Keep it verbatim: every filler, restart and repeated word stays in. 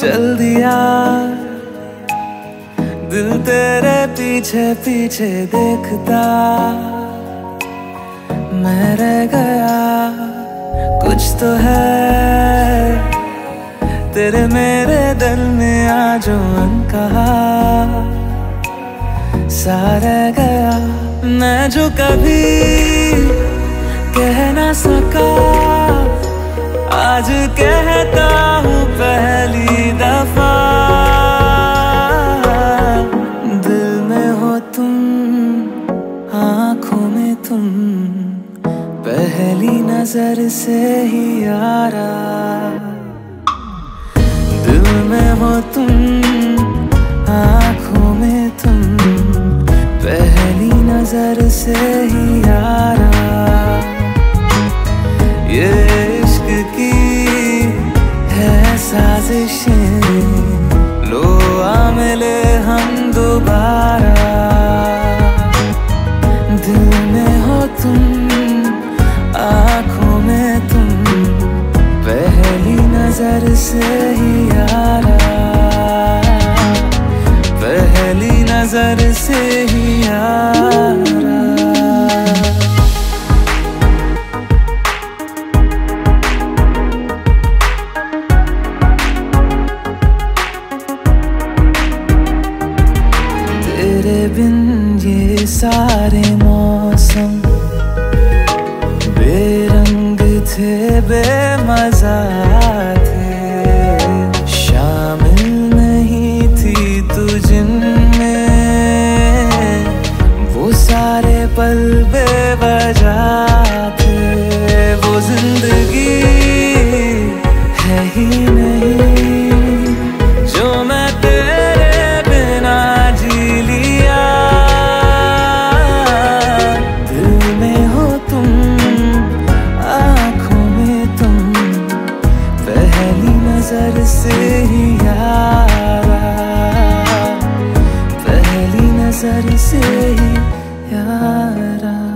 चल दिया, दिल तेरे पीछे पीछे देखता मैं रह गया। कुछ तो है तेरे मेरे दिल में आज अनकहा सा रह गया। मैं जो कभी कह ना सका आज कहता हूँ पहली दफा। दिल में हो तुम, आँखों में तुम, पहली नजर से ही यारा। दिल में हो तुम, आँखों में तुम, पहली नजर से ही यारा। ये इश्क की है साजिशें, लो आ मिले हम दोबारा। दिल में हो तुम, आँखों में तुम, पहली नजर से ही यारा। पहली नजर से ही यारा। तेरे बिन ये सारे मौसम बेरंग थे, बेमजा थे। शामिल नहीं थी तू जिनमें, वो सारे पल बेवजह थे। वो जिंदगी है ही नहीं जो मैं तेरे बिना जी लिया। दिल में हो तुम, आँखों में तुम, पहली नजर से ही यारा। पहली नजर से ही यारा।